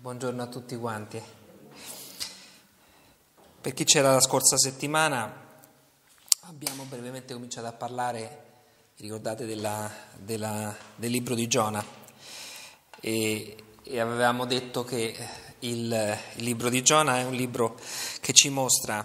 Buongiorno a tutti quanti. Per chi c'era la scorsa settimana abbiamo brevemente cominciato a parlare, ricordate, del libro di Giona e avevamo detto che il libro di Giona è un libro che ci mostra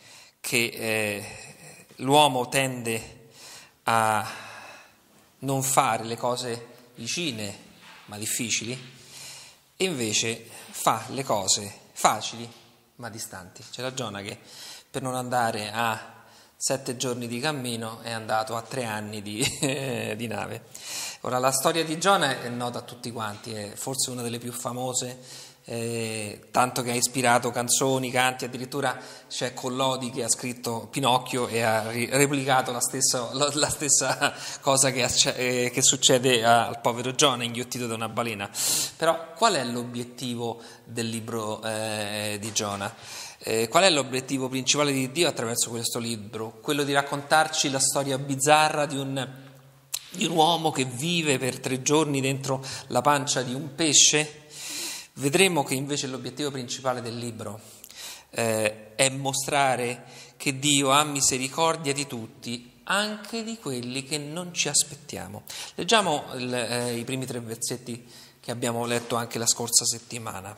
che l'uomo tende a non fare le cose vicine ma difficili, e invece fa le cose facili ma distanti. C'era Giona che per non andare a 7 giorni di cammino è andato a 3 anni di nave. Ora, la storia di Giona è nota a tutti quanti, è forse una delle più famose, tanto che ha ispirato canzoni, canti, addirittura c'è Collodi che ha scritto Pinocchio e ha replicato la stessa cosa che succede al povero Giona inghiottito da una balena. Però qual è l'obiettivo del libro di Giona? Qual è l'obiettivo principale di Dio attraverso questo libro? Quello di raccontarci la storia bizzarra di un uomo che vive per 3 giorni dentro la pancia di un pesce? Vedremo che invece l'obiettivo principale del libro è mostrare che Dio ha misericordia di tutti, anche di quelli che non ci aspettiamo. Leggiamo i primi 3 versetti che abbiamo letto anche la scorsa settimana.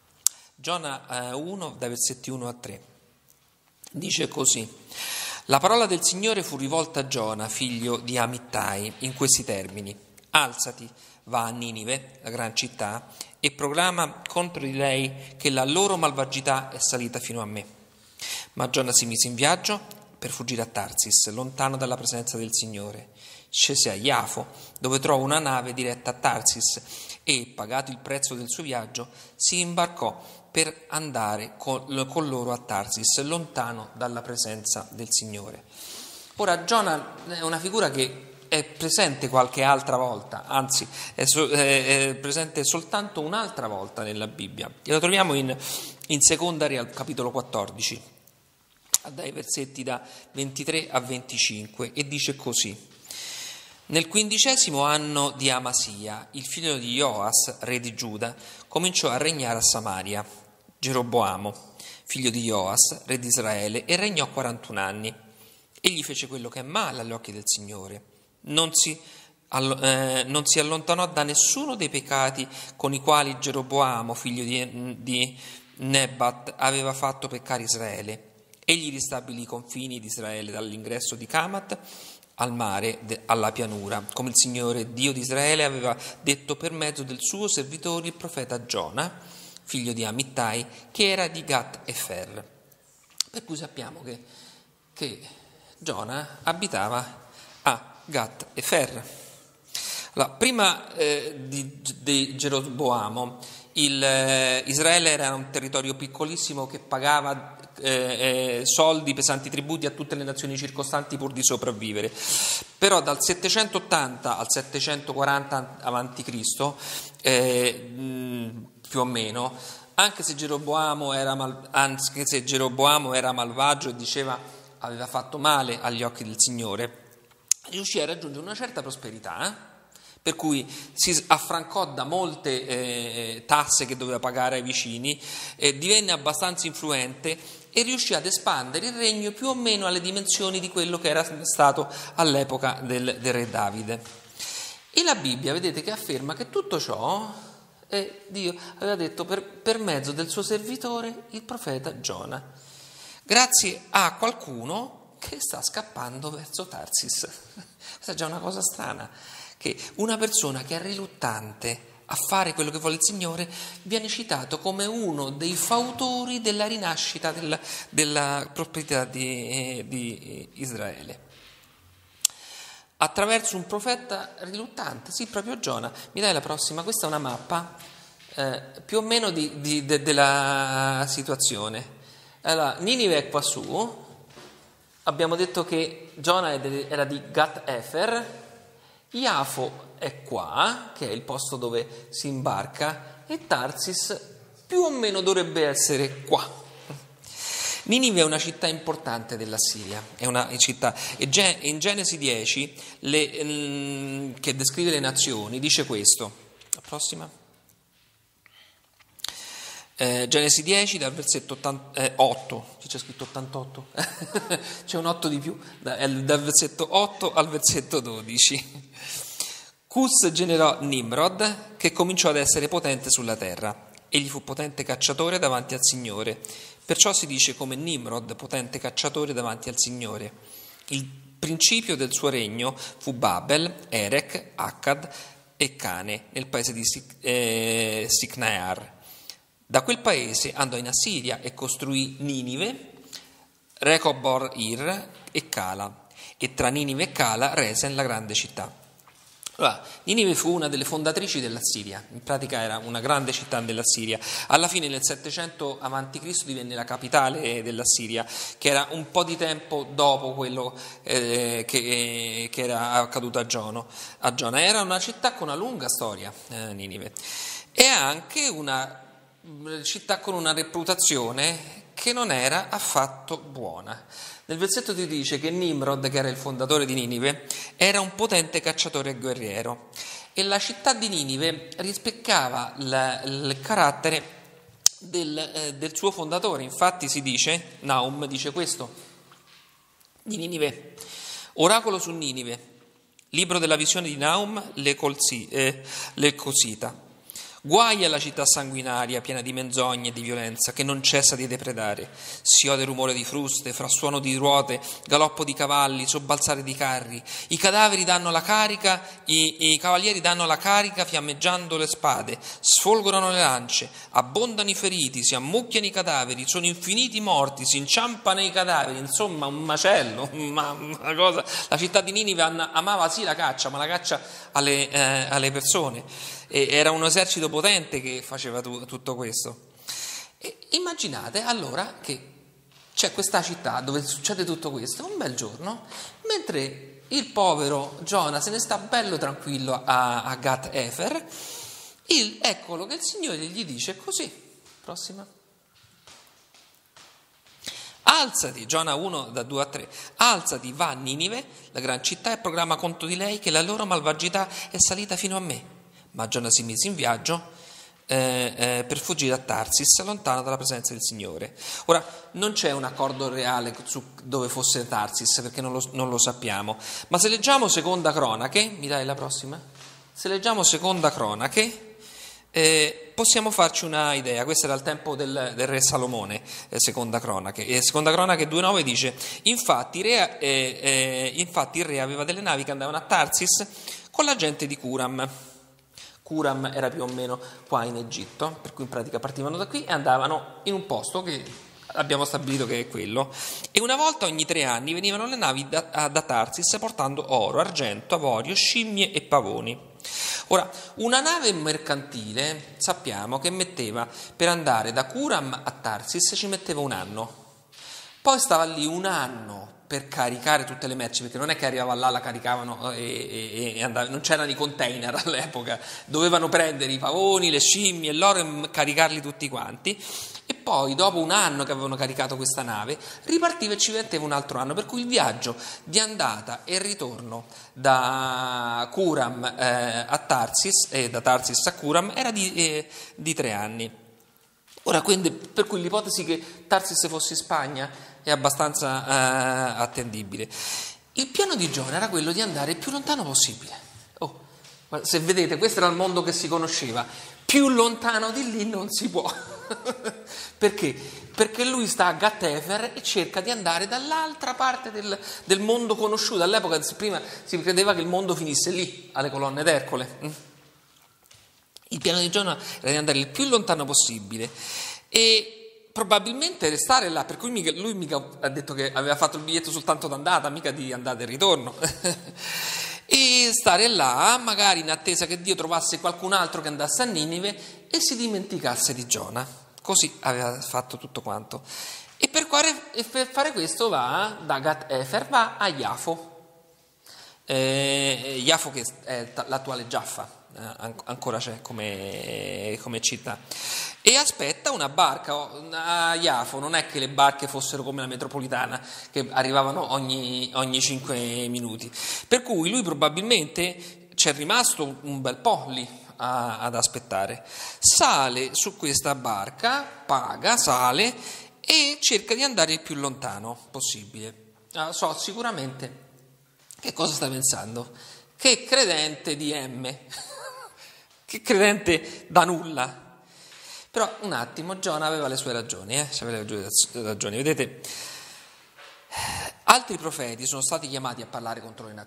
Giona 1, dai versetti 1 a 3. Dice così: la parola del Signore fu rivolta a Giona, figlio di Amittai, in questi termini: alzati, va a Ninive, la gran città, e proclama contro di lei che la loro malvagità è salita fino a me. Ma Giona si mise in viaggio per fuggire a Tarsis, lontano dalla presenza del Signore. Scese a Iafo, dove trova una nave diretta a Tarsis, e, pagato il prezzo del suo viaggio, si imbarcò per andare con loro a Tarsis, lontano dalla presenza del Signore. Ora, Giona è una figura che è presente qualche altra volta, anzi è presente soltanto un'altra volta nella Bibbia, e lo troviamo in Seconda Re al capitolo 14, dai versetti da 23 a 25, e dice così: nel 15° anno di Amasia, il figlio di Joas, re di Giuda, cominciò a regnare a Samaria. Geroboamo, figlio di Joas, re di Israele, e regnò 41 anni. Egli fece quello che è male agli occhi del Signore. Non si allontanò da nessuno dei peccati con i quali Geroboamo, figlio di Nebat, aveva fatto peccare Israele. Egli ristabilì i confini di Israele dall'ingresso di Camat al mare, alla pianura, come il Signore Dio di Israele aveva detto per mezzo del suo servitore il profeta Giona, figlio di Amittai, che era di Gat Efer. Per cui sappiamo che Giona abitava a Gat Efer. Allora, prima di Geroboamo, Israele era un territorio piccolissimo che pagava soldi, pesanti tributi a tutte le nazioni circostanti pur di sopravvivere. Però dal 780 al 740 a.C., più o meno, anche se Geroboamo era malvagio e diceva aveva fatto male agli occhi del Signore, riuscì a raggiungere una certa prosperità, per cui si affrancò da molte tasse che doveva pagare ai vicini, divenne abbastanza influente e riuscì ad espandere il regno più o meno alle dimensioni di quello che era stato all'epoca del re Davide. E la Bibbia, vedete, che afferma che tutto ciò Dio aveva detto per mezzo del suo servitore, il profeta Giona, grazie a qualcuno che sta scappando verso Tarsis. Questa è già una cosa strana, che una persona che è riluttante a fare quello che vuole il Signore viene citato come uno dei fautori della rinascita della prosperità di Israele. Attraverso un profeta riluttante, sì, proprio Giona. Mi dai la prossima? Questa è una mappa più o meno della situazione. Allora, Ninive è qua su. Abbiamo detto che Giona era di Gat Efer, Iafo è qua, che è il posto dove si imbarca, e Tarsis più o meno dovrebbe essere qua. Ninive è una città importante della Siria, è una città, e in Genesi 10, che descrive le nazioni, dice questo. La prossima. Genesi 10 dal versetto 8, c'è scritto 88, c'è un 8 di più, dal versetto 8 al versetto 12. Cus generò Nimrod, che cominciò ad essere potente sulla terra. Egli fu potente cacciatore davanti al Signore. Perciò si dice come Nimrod, potente cacciatore davanti al Signore. Il principio del suo regno fu Babel, Erech, Akkad e Cane, nel paese di Sicnaar. Da quel paese andò in Assiria e costruì Ninive, Recobor-ir e Cala, e tra Ninive e Cala Resen, la grande città. Allora, Ninive fu una delle fondatrici dell'Assiria, in pratica era una grande città dell'Assiria. Alla fine nel 700 a.C. divenne la capitale dell'Assiria, che era un po' di tempo dopo quello che era accaduto a Giona. Era una città con una lunga storia, Ninive, e anche una città con una reputazione che non era affatto buona. Nel versetto ti dice che Nimrod, che era il fondatore di Ninive, era un potente cacciatore e guerriero, e la città di Ninive rispecchiava il carattere del suo fondatore. Infatti si dice, Naum dice questo di Ninive: oracolo su Ninive, libro della visione di Naum, l'Elcosita. Guai alla città sanguinaria, piena di menzogne e di violenza, che non cessa di depredare. Si ode rumore di fruste, frastuono di ruote, galoppo di cavalli, sobbalzare di carri. I cadaveri danno la carica, i cavalieri danno la carica fiammeggiando le spade, sfolgorano le lance, abbondano i feriti, si ammucchiano i cadaveri, sono infiniti i morti, si inciampano i cadaveri, insomma un macello, una cosa. La città di Ninive amava sì la caccia, ma la caccia alle persone. E era un esercito potente che faceva tutto questo. E immaginate allora che c'è questa città dove succede tutto questo, un bel giorno, mentre il povero Giona se ne sta bello tranquillo a Gat Efer, eccolo che il Signore gli dice così, prossima. Alzati, Giona 1 da 2 a 3, alzati, va a Ninive, la gran città, e proclama contro di lei che la loro malvagità è salita fino a me. Ma Giona si mise in viaggio per fuggire a Tarsis, lontano dalla presenza del Signore. Ora, non c'è un accordo reale su dove fosse Tarsis, perché non lo sappiamo, ma se leggiamo Seconda Cronache, mi dai la prossima? Se leggiamo Seconda Cronache, possiamo farci una idea. Questo era il tempo del re Salomone, Seconda Cronache. E Seconda Cronache 2,9 dice: infatti il re aveva delle navi che andavano a Tarsis con la gente di Curam. Curam era più o meno qua in Egitto, per cui in pratica partivano da qui e andavano in un posto che abbiamo stabilito che è quello. E una volta ogni 3 anni venivano le navi da Tarsis portando oro, argento, avorio, scimmie e pavoni. Ora, una nave mercantile sappiamo che metteva, per andare da Curam a Tarsis ci metteva un anno, poi stava lì un anno per caricare tutte le merci, perché non è che arrivava là, la caricavano e andava, non c'erano i container all'epoca, dovevano prendere i pavoni, le scimmie e l'oro e caricarli tutti quanti, e poi dopo un anno che avevano caricato questa nave ripartiva e ci metteva un altro anno, per cui il viaggio di andata e ritorno da Curam a Tarsis e da Tarsis a Curam era di 3 anni. Ora, quindi, per cui l'ipotesi che Tarsis fosse in Spagna è abbastanza attendibile. Il piano di Giona era quello di andare il più lontano possibile. Se vedete, questo era il mondo che si conosceva. Più lontano di lì non si può. Perché? Perché lui sta a Gat Efer e cerca di andare dall'altra parte del mondo conosciuto. All'epoca prima si credeva che il mondo finisse lì, alle colonne d'Ercole. Il piano di Giona era di andare il più lontano possibile e probabilmente restare là, per cui lui mica ha detto che aveva fatto il biglietto soltanto d'andata, mica di andata e ritorno. E stare là, magari in attesa che Dio trovasse qualcun altro che andasse a Ninive e si dimenticasse di Giona. Così aveva fatto tutto quanto. E per fare questo va da Gat Efer, va a Iafo. Iafo, che è l'attuale Giaffa, ancora c'è come città, e aspetta una barca. A Iafo non è che le barche fossero come la metropolitana che arrivavano ogni 5 minuti, per cui lui probabilmente c'è rimasto un bel po' lì ad aspettare. Sale su questa barca, paga, sale e cerca di andare il più lontano possibile. So sicuramente che cosa sta pensando. Che credente di M, che credente da nulla. Però un attimo, Giona aveva le sue ragioni, aveva le sue ragioni. Vedete, altri profeti sono stati chiamati a parlare contro le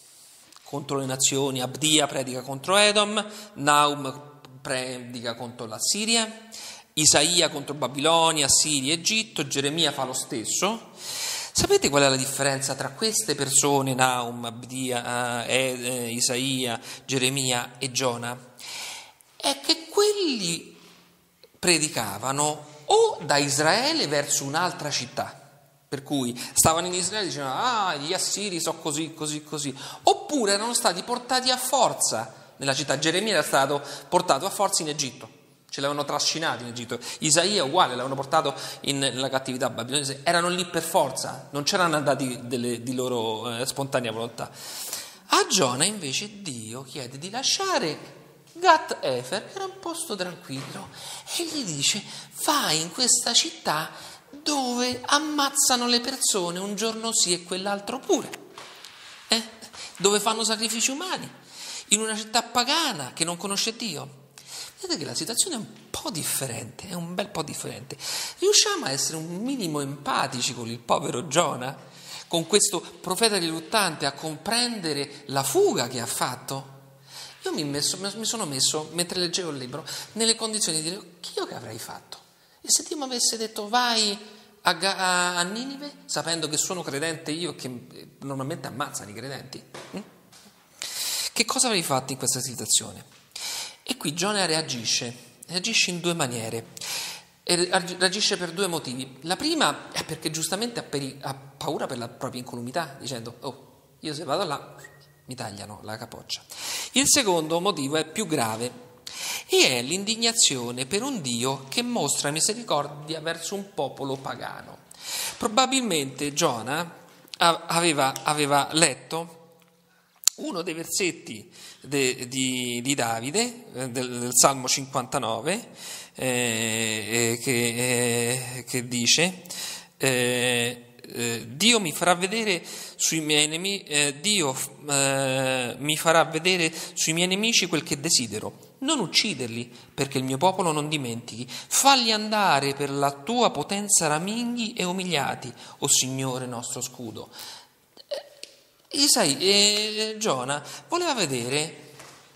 nazioni. Abdia predica contro Edom, Naum predica contro la Siria, Isaia contro Babilonia, Siria, Egitto, Geremia fa lo stesso. Sapete qual è la differenza tra queste persone, Naum, Abdia, Isaia, Geremia e Giona? È che quelli predicavano o da Israele verso un'altra città, per cui stavano in Israele e dicevano gli assiri sono così, oppure erano stati portati a forza nella città. Geremia era stato portato a forza in Egitto, ce l'avevano trascinato in Egitto. Isaia uguale, l'avevano portato nella cattività babilonese, erano lì per forza, non c'erano andati di loro spontanea volontà. A Giona invece Dio chiede di lasciare Gat Efer, che era un posto tranquillo, e gli dice: vai in questa città dove ammazzano le persone un giorno sì e quell'altro pure, dove fanno sacrifici umani, in una città pagana che non conosce Dio. Vedete che la situazione è un po' differente, è un bel po' differente. Riusciamo a essere un minimo empatici con il povero Giona, con questo profeta riluttante, a comprendere la fuga che ha fatto? Io mi sono messo, mentre leggevo il libro, nelle condizioni di dire: io che avrei fatto? E se Dio mi avesse detto vai a Ninive, sapendo che sono credente io, che normalmente ammazzano i credenti, che cosa avrei fatto in questa situazione? E qui Giona reagisce in due maniere, e reagisce per due motivi. La prima è perché giustamente ha paura per la propria incolumità, dicendo: io se vado là mi tagliano la capoccia. Il secondo motivo è più grave e è l'indignazione per un Dio che mostra misericordia verso un popolo pagano. Probabilmente Giona aveva letto uno dei versetti di Davide, del Salmo 59, che dice: Dio mi farà vedere sui miei nemici, mi farà vedere sui miei nemici quel che desidero. Non ucciderli, perché il mio popolo non dimentichi. Falli andare per la tua potenza raminghi e umiliati, o Signore nostro scudo. Giona voleva vedere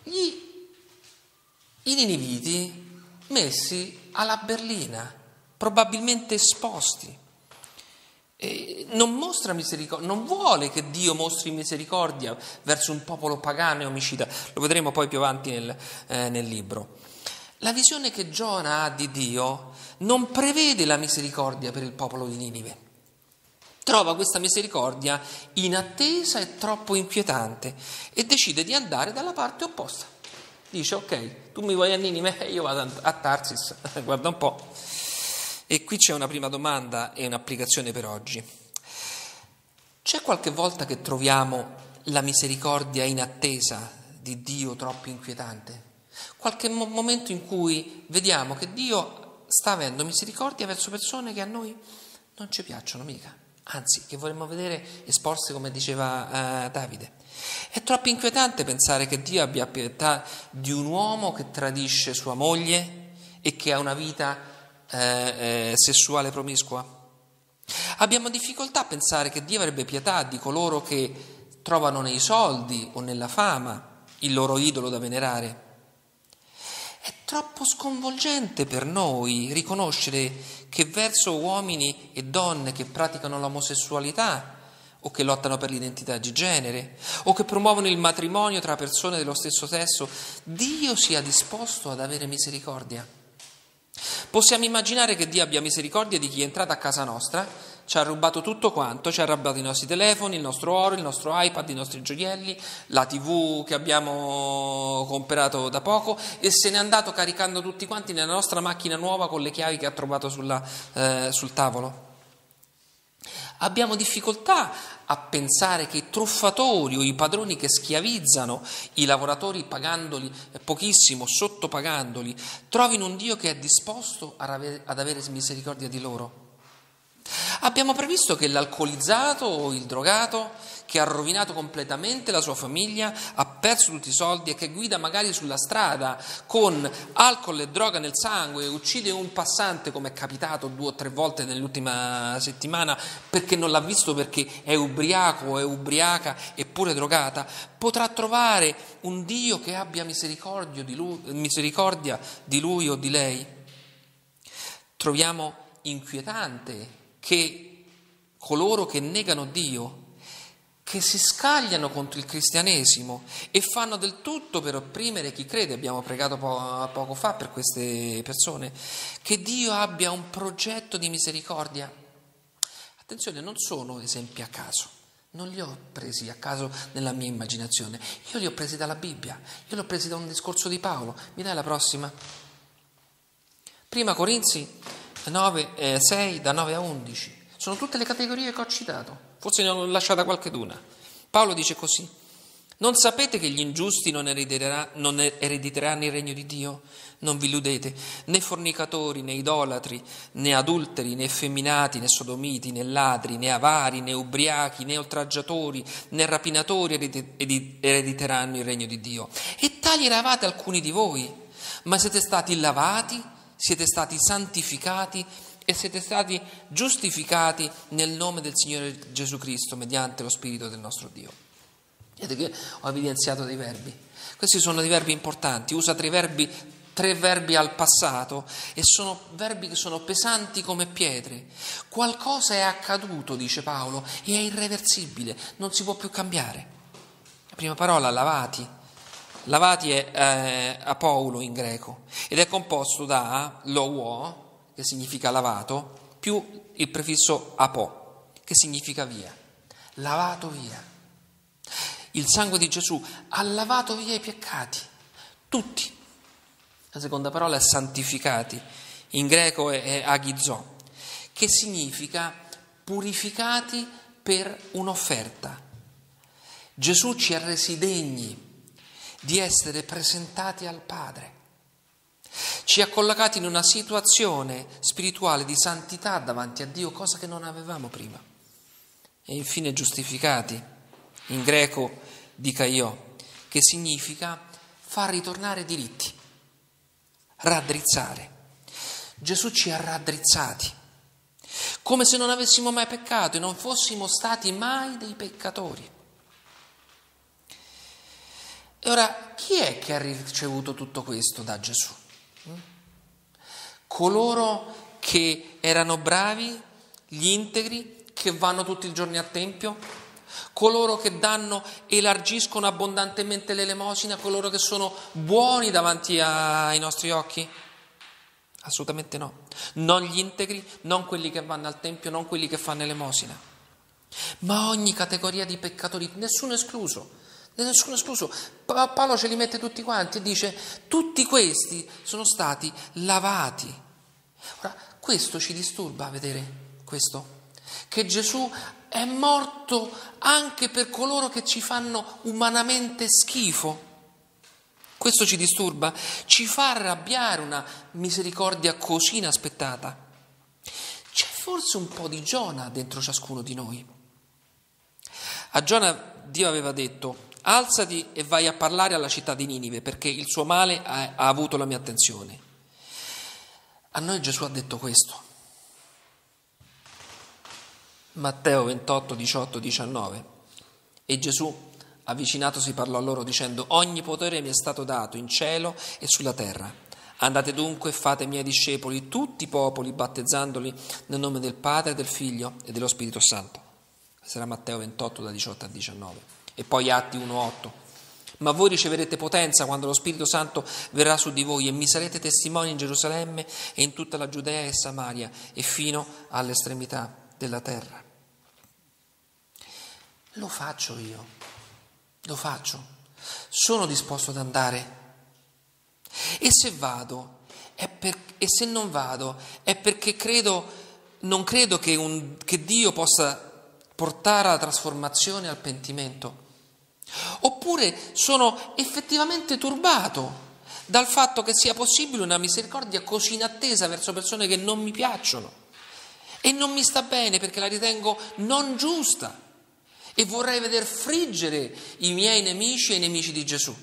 i niniviti messi alla berlina, probabilmente esposti. Non mostra misericordia, non vuole che Dio mostri misericordia verso un popolo pagano e omicida. Lo vedremo poi più avanti nel libro. La visione che Giona ha di Dio non prevede la misericordia per il popolo di Ninive. Trova questa misericordia inattesa e troppo inquietante e decide di andare dalla parte opposta. Dice: ok, tu mi vuoi a Ninive, io vado a Tarsis, guarda un po'. E qui c'è una prima domanda e un'applicazione per oggi. C'è qualche volta che troviamo la misericordia inattesa di Dio troppo inquietante? Qualche momento in cui vediamo che Dio sta avendo misericordia verso persone che a noi non ci piacciono mica, anzi che vorremmo vedere esposte, come diceva Davide. È troppo inquietante pensare che Dio abbia pietà di un uomo che tradisce sua moglie e che ha una vita sessuale promiscua. Abbiamo difficoltà a pensare che Dio avrebbe pietà di coloro che trovano nei soldi o nella fama il loro idolo da venerare. È troppo sconvolgente per noi riconoscere che verso uomini e donne che praticano l'omosessualità o che lottano per l'identità di genere o che promuovono il matrimonio tra persone dello stesso sesso, Dio sia disposto ad avere misericordia. Possiamo immaginare che Dio abbia misericordia di chi è entrato a casa nostra, ci ha rubato tutto quanto, ci ha rubato i nostri telefoni, il nostro oro, il nostro iPad, i nostri gioielli, la TV che abbiamo comprato da poco, e se n'è andato caricando tutti quanti nella nostra macchina nuova con le chiavi che ha trovato sul tavolo. Abbiamo difficoltà a pensare che i truffatori o i padroni che schiavizzano i lavoratori pagandoli pochissimo, sottopagandoli, trovino un Dio che è disposto ad avere misericordia di loro. Abbiamo previsto che l'alcolizzato o il drogato che ha rovinato completamente la sua famiglia, ha perso tutti i soldi e che guida magari sulla strada con alcol e droga nel sangue e uccide un passante, come è capitato 2 o 3 volte nell'ultima settimana, perché non l'ha visto perché è ubriaco o è ubriaca eppure drogata, potrà trovare un Dio che abbia misericordia di lui o di lei. Troviamo inquietante che coloro che negano Dio, che si scagliano contro il cristianesimo e fanno del tutto per opprimere chi crede, abbiamo pregato poco fa per queste persone, che Dio abbia un progetto di misericordia. Attenzione, non sono esempi a caso, non li ho presi a caso nella mia immaginazione, io li ho presi dalla Bibbia, io li ho presi da un discorso di Paolo. Mi dai la prossima? Prima Corinzi 6, da 9 a 11. Sono tutte le categorie che ho citato, forse ne ho lasciata qualcheduna. Paolo dice così: non sapete che gli ingiusti non erediteranno il regno di Dio? Non vi illudete, né fornicatori, né idolatri, né adulteri, né effeminati, né sodomiti, né ladri, né avari, né ubriachi, né oltraggiatori, né rapinatori erediteranno il regno di Dio. E tali eravate alcuni di voi, ma siete stati lavati, siete stati santificati e siete stati giustificati nel nome del Signore Gesù Cristo mediante lo Spirito del nostro Dio. Vedete che ho evidenziato dei verbi. Questi sono dei verbi importanti, usa tre verbi al passato e sono verbi che sono pesanti come pietre. Qualcosa è accaduto, dice Paolo, e è irreversibile, non si può più cambiare. La prima parola, lavati. Lavati è apoulo in greco ed è composto da louo, che significa lavato, più il prefisso apo, che significa via. Lavato via. Il sangue di Gesù ha lavato via i peccati, tutti. La seconda parola è santificati, in greco è agizò, che significa purificati per un'offerta. Gesù ci ha resi degni di essere presentati al Padre. Ci ha collocati in una situazione spirituale di santità davanti a Dio, cosa che non avevamo prima. E infine giustificati, in greco dikaiō, che significa far ritornare diritti, raddrizzare. Gesù ci ha raddrizzati, come se non avessimo mai peccato e non fossimo stati mai dei peccatori. E ora, chi è che ha ricevuto tutto questo da Gesù? Coloro che erano bravi, gli integri, che vanno tutti i giorni al Tempio, coloro che danno, elargiscono abbondantemente l'elemosina, coloro che sono buoni davanti ai nostri occhi? Assolutamente no. Non gli integri, non quelli che vanno al Tempio, non quelli che fanno elemosina, ma ogni categoria di peccatori, nessuno escluso. Paolo ce li mette tutti quanti e dice: tutti questi sono stati lavati. Ora, questo ci disturba, vedere questo, che Gesù è morto anche per coloro che ci fanno umanamente schifo. Questo ci disturba, ci fa arrabbiare una misericordia così inaspettata. C'è forse un po' di Giona dentro ciascuno di noi. A Giona Dio aveva detto: alzati e vai a parlare alla città di Ninive, perché il suo male ha avuto la mia attenzione. A noi Gesù ha detto questo. Matteo 28, 18, 19. E Gesù, avvicinatosi, parlò a loro dicendo: ogni potere mi è stato dato in cielo e sulla terra. Andate dunque e fate miei discepoli tutti i popoli, battezzandoli nel nome del Padre, del Figlio e dello Spirito Santo. Questo era Matteo 28, da 18 a 19. E poi Atti 1,8. Ma voi riceverete potenza quando lo Spirito Santo verrà su di voi e mi sarete testimoni in Gerusalemme e in tutta la Giudea e Samaria e fino all'estremità della terra. Lo faccio io, lo faccio, sono disposto ad andare. E se vado, e se non vado, è perché non credo che Dio possa portare alla trasformazione e al pentimento? Oppure sono effettivamente turbato dal fatto che sia possibile una misericordia così inattesa verso persone che non mi piacciono e non mi sta bene perché la ritengo non giusta e vorrei veder friggere i miei nemici e i nemici di Gesù.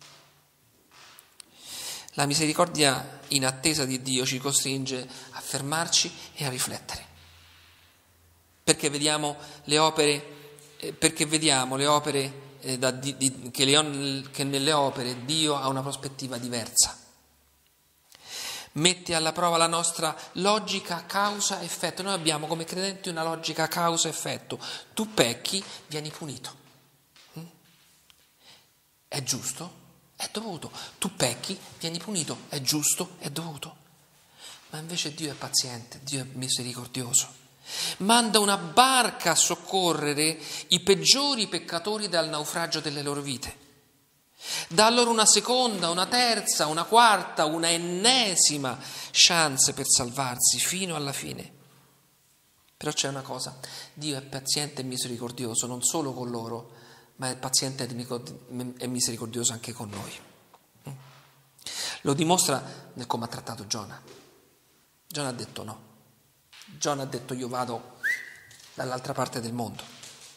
La misericordia inattesa di Dio ci costringe a fermarci e a riflettere, perché vediamo le opere che nelle opere Dio ha una prospettiva diversa. Mette alla prova la nostra logica causa-effetto. Noi abbiamo come credenti una logica causa-effetto. Tu pecchi, vieni punito. È giusto? È dovuto. Tu pecchi, vieni punito. È giusto? È dovuto. Ma invece Dio è paziente, Dio è misericordioso. Manda una barca a soccorrere i peggiori peccatori dal naufragio delle loro vite. Dà loro una seconda, una terza, una quarta, una ennesima chance per salvarsi fino alla fine. Però c'è una cosa, Dio è paziente e misericordioso non solo con loro, ma è paziente e misericordioso anche con noi. Lo dimostra nel come ha trattato Giona. Giona ha detto no. Giona ha detto io vado dall'altra parte del mondo.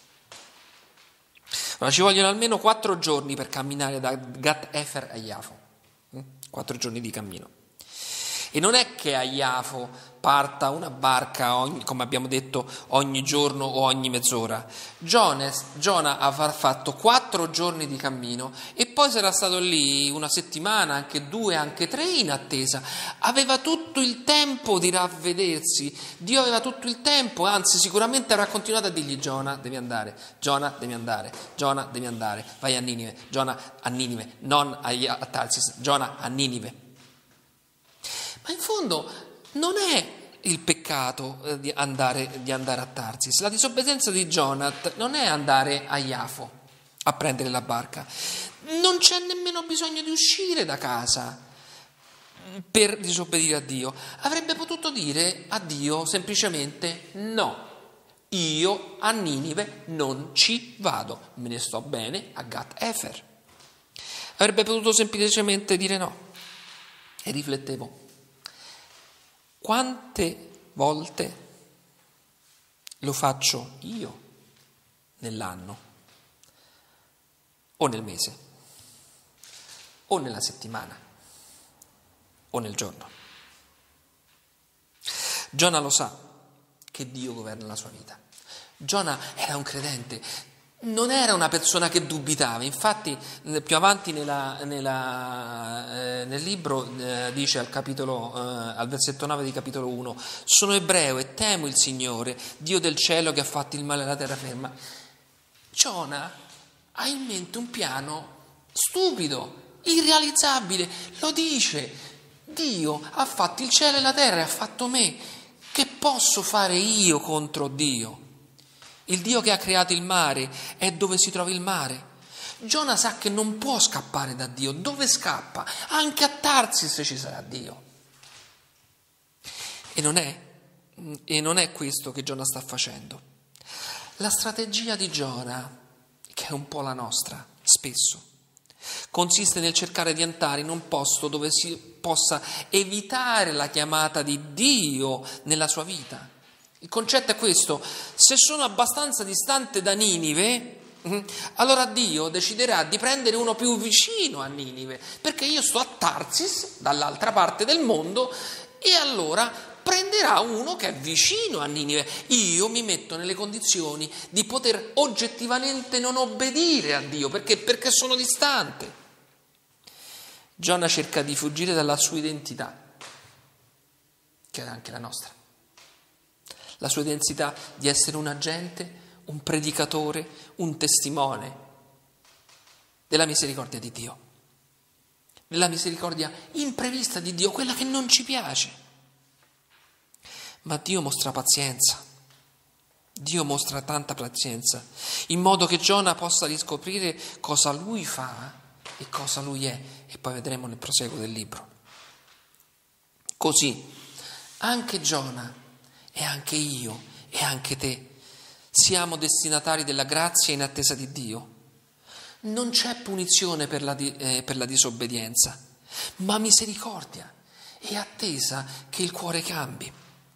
Allora ci vogliono almeno 4 giorni per camminare da Gat Efer a Iafo. 4 giorni di cammino. E non è che a Iafo parta una barca, come abbiamo detto, ogni giorno o ogni mezz'ora. Giona avrà fatto 4 giorni di cammino e poi sarà stato lì una settimana, anche 2, anche 3 in attesa. Aveva tutto il tempo di ravvedersi, Dio aveva tutto il tempo, anzi sicuramente avrà continuato a dirgli Giona devi andare, Giona devi andare, Giona devi andare, vai a Ninive, Giona a Ninive, non a Tarsis, Giona a Ninive. Ma in fondo non è il peccato di andare a Tarsis, la disobbedienza di Giona non è andare a Iafo a prendere la barca, non c'è nemmeno bisogno di uscire da casa per disobbedire a Dio, avrebbe potuto dire a Dio semplicemente no, io a Ninive non ci vado, me ne sto bene a Gat Efer, avrebbe potuto semplicemente dire no. E riflettevo, quante volte lo faccio io nell'anno, o nel mese, o nella settimana, o nel giorno? Giona lo sa che Dio governa la sua vita. Giona era un credente, non era una persona che dubitava, infatti più avanti nel libro dice al versetto 9 di capitolo 1, sono ebreo e temo il Signore, Dio del cielo che ha fatto il male alla terraferma. Giona ha in mente un piano stupido, irrealizzabile, lo dice, Dio ha fatto il cielo e la terra e ha fatto me, che posso fare io contro Dio? Il Dio che ha creato il mare è dove si trova il mare. Giona sa che non può scappare da Dio. Dove scappa? Anche a Tarsis ci sarà Dio. E non è questo che Giona sta facendo. La strategia di Giona, che è un po' la nostra, spesso, consiste nel cercare di andare in un posto dove si possa evitare la chiamata di Dio nella sua vita. Il concetto è questo: se sono abbastanza distante da Ninive, allora Dio deciderà di prendere uno più vicino a Ninive, perché io sto a Tarsis, dall'altra parte del mondo, e allora prenderà uno che è vicino a Ninive. Io mi metto nelle condizioni di poter oggettivamente non obbedire a Dio, perché sono distante. Giona cerca di fuggire dalla sua identità, che era anche la nostra. La sua identità di essere un agente, un predicatore, un testimone della misericordia di Dio, della misericordia imprevista di Dio, quella che non ci piace. Ma Dio mostra pazienza, Dio mostra tanta pazienza, in modo che Giona possa riscoprire cosa lui fa e cosa lui è, e poi vedremo nel proseguo del libro. Così, anche Giona e anche io e anche te siamo destinatari della grazia in attesa di Dio. Non c'è punizione per la disobbedienza, ma misericordia e attesa che il cuore cambi.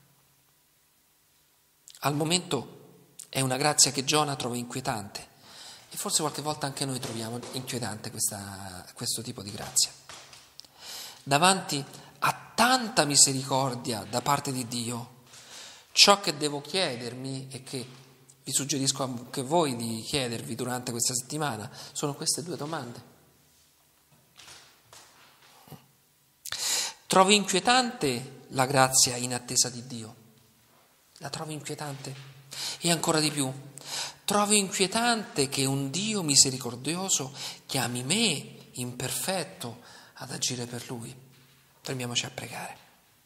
Al momento è una grazia che Giona trova inquietante e forse qualche volta anche noi troviamo inquietante questo tipo di grazia. Davanti a tanta misericordia da parte di Dio, ciò che devo chiedermi e che vi suggerisco anche voi di chiedervi durante questa settimana sono queste due domande. Trovo inquietante la grazia in attesa di Dio? La trovo inquietante? E ancora di più, trovo inquietante che un Dio misericordioso chiami me, imperfetto, ad agire per Lui. Fermiamoci a pregare.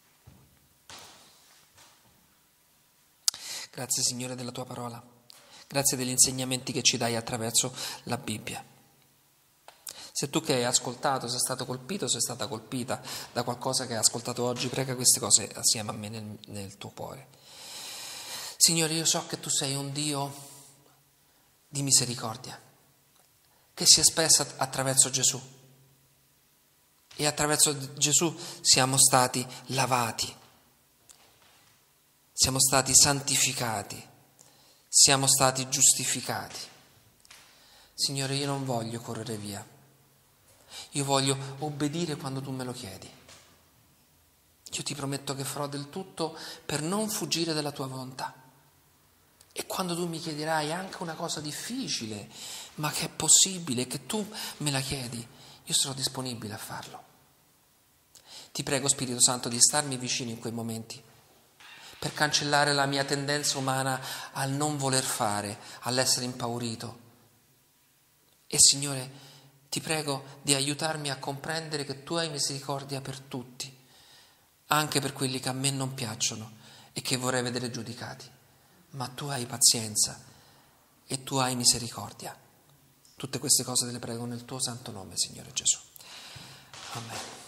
Grazie Signore della Tua parola, grazie degli insegnamenti che ci dai attraverso la Bibbia. Se tu che hai ascoltato sei stato colpito, sei stata colpita da qualcosa che hai ascoltato oggi, prega queste cose assieme a me nel tuo cuore. Signore, io so che tu sei un Dio di misericordia, che si è espressa attraverso Gesù. E attraverso Gesù siamo stati lavati, siamo stati santificati, siamo stati giustificati. Signore, io non voglio correre via, io voglio obbedire quando tu me lo chiedi. Io ti prometto che farò del tutto per non fuggire dalla tua volontà. E quando tu mi chiederai anche una cosa difficile, ma che è possibile, che tu me la chiedi, io sarò disponibile a farlo. Ti prego, Spirito Santo, di starmi vicino in quei momenti, per cancellare la mia tendenza umana al non voler fare, all'essere impaurito. E Signore, ti prego di aiutarmi a comprendere che tu hai misericordia per tutti, anche per quelli che a me non piacciono e che vorrei vedere giudicati. Ma tu hai pazienza e tu hai misericordia. Tutte queste cose te le prego nel tuo santo nome, Signore Gesù. Amen.